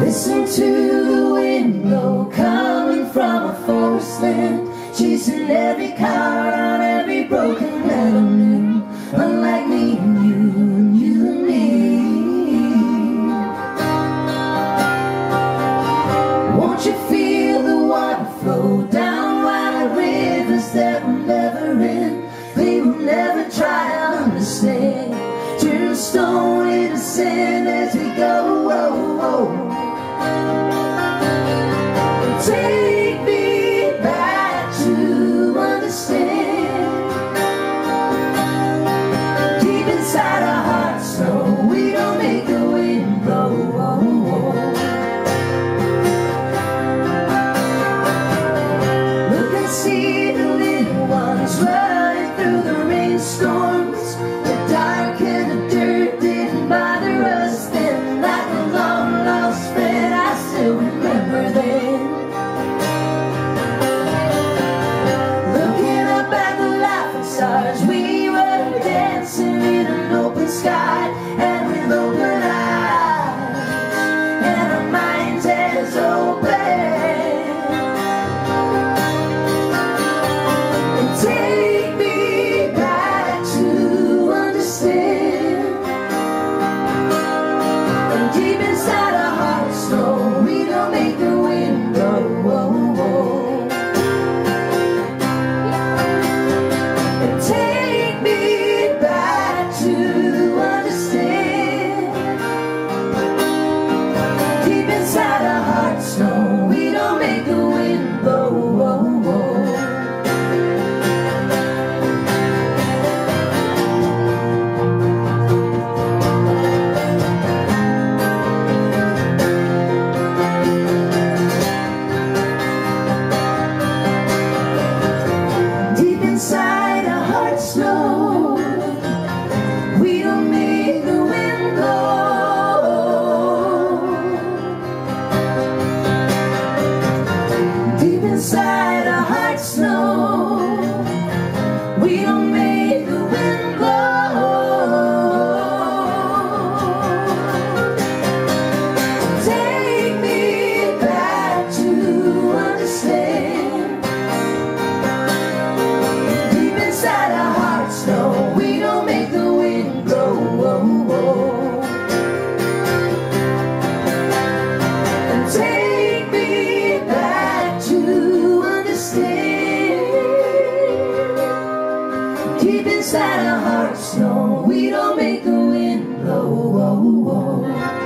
Listen to the wind blow coming from a forest land, chasing every car on every broken avenue. Unlike me and you and me. Won't you feel the water flow down wide rivers that will never end? They will never try to understand. Turn stone into sand as we go. Take me back to understand. Deep inside our hearts, no, we don't make the wind blow. Look and see the little ones running through the rainstorms. The dark and the dirt didn't bother us then. Like a long lost friend, I still remember them. Stars, we were dancing in an open sky, and with open eyes, and our minds as open. And take me back to understand. And deep inside our hearts, no, we don't make the wind blow. Take me back to understand. Deep inside our hearts, no, we don't make the wind blow. Deep inside our hearts, no, we don't make the wind blow. Deep inside our hearts, no, we don't make the wind blow. Take me back to understand. Inside our hearts, no, we don't make the wind blow. And take me back to understand. Deep inside our hearts, no, we don't make the wind blow.